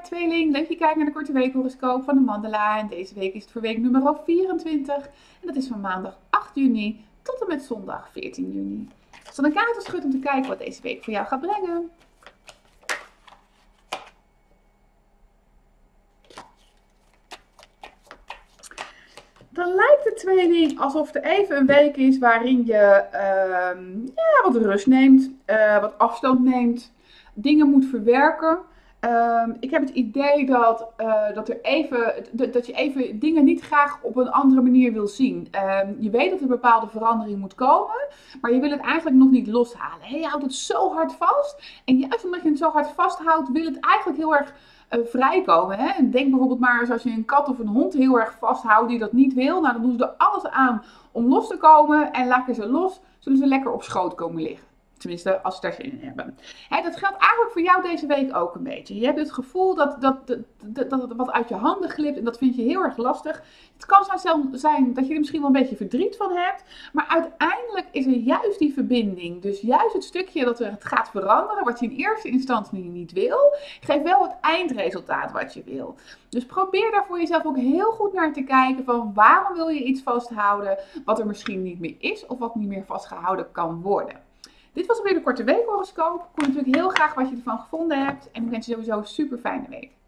tweeling, leuk je kijkt naar de korte weekhoroscoop van de Mandala. En deze week is het voor week nummer 24 en dat is van maandag 8 juni tot en met zondag 14 juni. Ik zal een kaart schudden om te kijken wat deze week voor jou gaat brengen. Dan lijkt de tweeling alsof er even een week is waarin je wat rust neemt, wat afstand neemt, dingen moet verwerken. Ik heb het idee dat je even dingen niet graag op een andere manier wil zien. Je weet dat er een bepaalde verandering moet komen, maar je wil het eigenlijk nog niet loshalen. Je houdt het zo hard vast en juist omdat je het zo hard vasthoudt, wil het eigenlijk heel erg vrijkomen. Hè? En denk bijvoorbeeld maar eens als je een kat of een hond heel erg vasthoudt die dat niet wil. Nou, dan doen ze er alles aan om los te komen en laat je ze los, zullen ze lekker op schoot komen liggen. Tenminste, als ze daar zin in hebben. Dat geldt eigenlijk voor jou deze week ook een beetje. Je hebt het gevoel dat het wat uit je handen glipt en dat vind je heel erg lastig. Het kan zijn dat je er misschien wel een beetje verdriet van hebt. Maar uiteindelijk is er juist die verbinding. Dus juist het stukje dat het gaat veranderen, wat je in eerste instantie niet wil, geeft wel het eindresultaat wat je wil. Dus probeer daar voor jezelf ook heel goed naar te kijken van waarom wil je iets vasthouden wat er misschien niet meer is of wat niet meer vastgehouden kan worden. Dit was alweer de korte weekhoroscoop. Ik hoor natuurlijk heel graag wat je ervan gevonden hebt. En ik wens je sowieso een super fijne week.